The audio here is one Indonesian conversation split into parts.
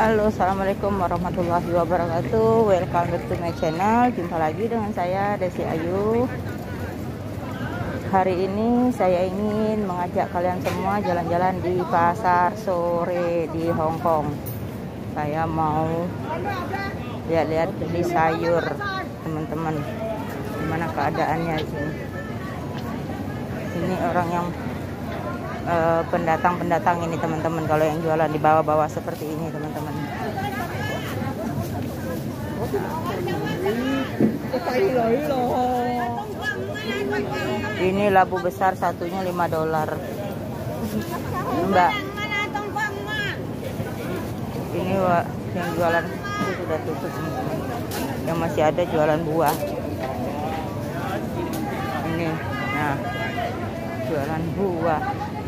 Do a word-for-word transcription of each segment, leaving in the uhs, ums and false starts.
Halo, assalamualaikum warahmatullahi wabarakatuh. Welcome back to my channel. Jumpa lagi dengan saya Desi Ayu. Hari ini saya ingin mengajak kalian semua jalan-jalan di pasar sore di Hong Kong. Saya mau lihat-lihat beli sayur, teman-teman. Gimana keadaannya di sini? Ini orang yang pendatang-pendatang uh, ini teman-teman. Kalau yang jualan di bawah-bawah seperti ini teman-teman. Ini labu besar satunya lima dolar, Mbak. Ini yang jualan itu sudah tutup teman-teman. Yang masih ada jualan buah. Ini, nah, jualan buah.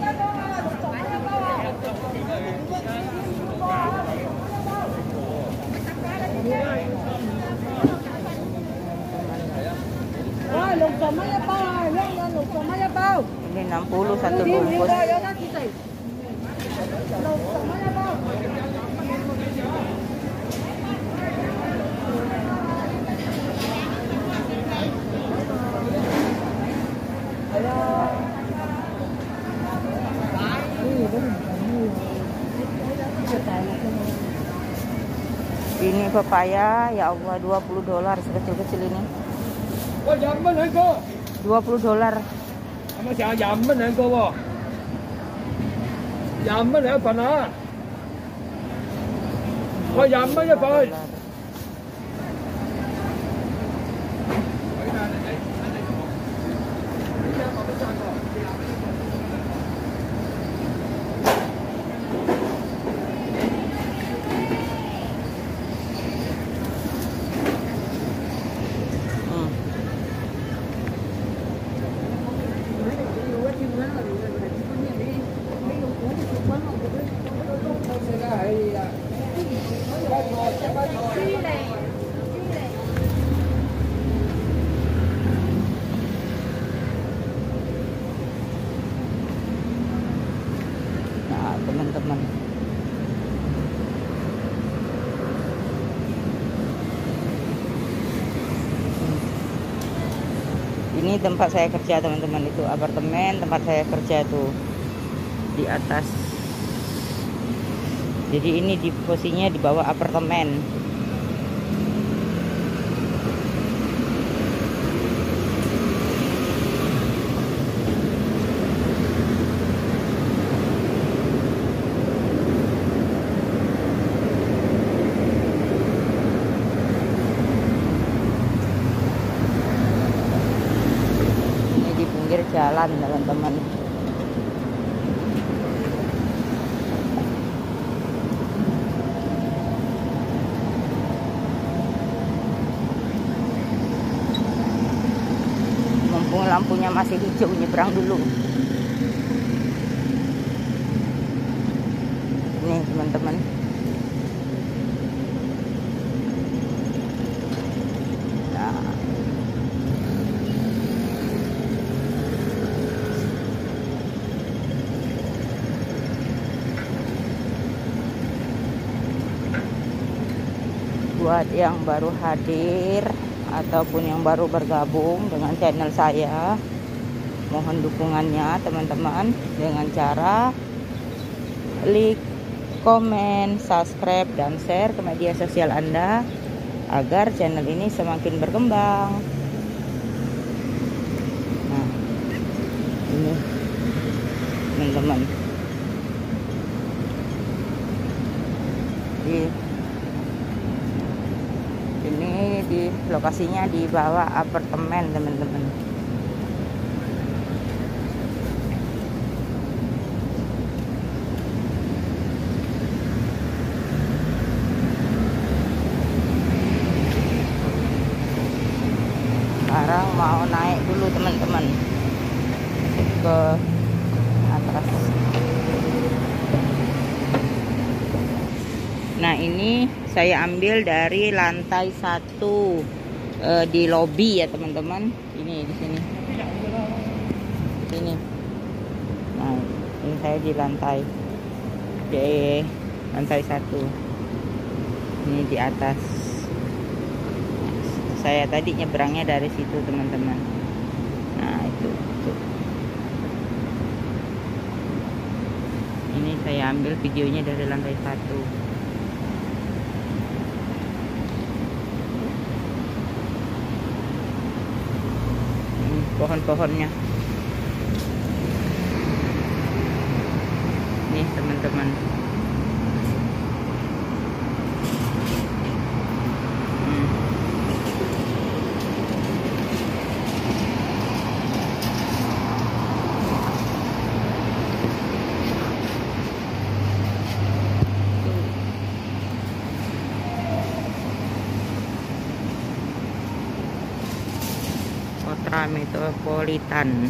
Ini enam puluh satu bungkus. Ini pepaya, ya Allah, dua puluh dolar sekecil-kecil ini. dua puluh dolar. Nah, teman-teman, ini tempat saya kerja teman-teman. Itu apartemen tempat saya kerja tuh di atas. Jadi ini di posisinya di bawah apartemen. Ini di pinggir jalan teman-teman. Lampunya masih hijau, nyebrang dulu. Nih teman-teman, nah, buat yang baru hadir ataupun yang baru bergabung dengan channel saya, mohon dukungannya teman-teman dengan cara like, komen, subscribe, dan share ke media sosial Anda agar channel ini semakin berkembang. Nah, ini teman-teman, di ini di lokasinya di bawah apartemen teman-teman. Sekarang mau naik dulu teman-teman ke atas. Nah, ini saya ambil dari lantai satu e, di lobi ya teman-teman. Ini di sini. Di sini. Nah, ini saya di lantai di lantai satu. Ini di atas. Saya tadi nyebrangnya dari situ teman-teman. Nah itu, itu. Ini saya ambil videonya dari lantai satu. Ini pohon-pohonnya. Nih teman-teman. Kota Metropolitan.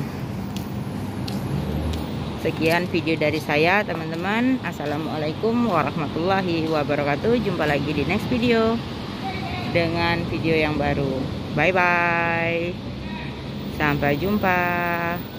Sekian video dari saya teman-teman. Assalamualaikum warahmatullahi wabarakatuh. Jumpa lagi di next video dengan video yang baru. Bye bye. Sampai jumpa.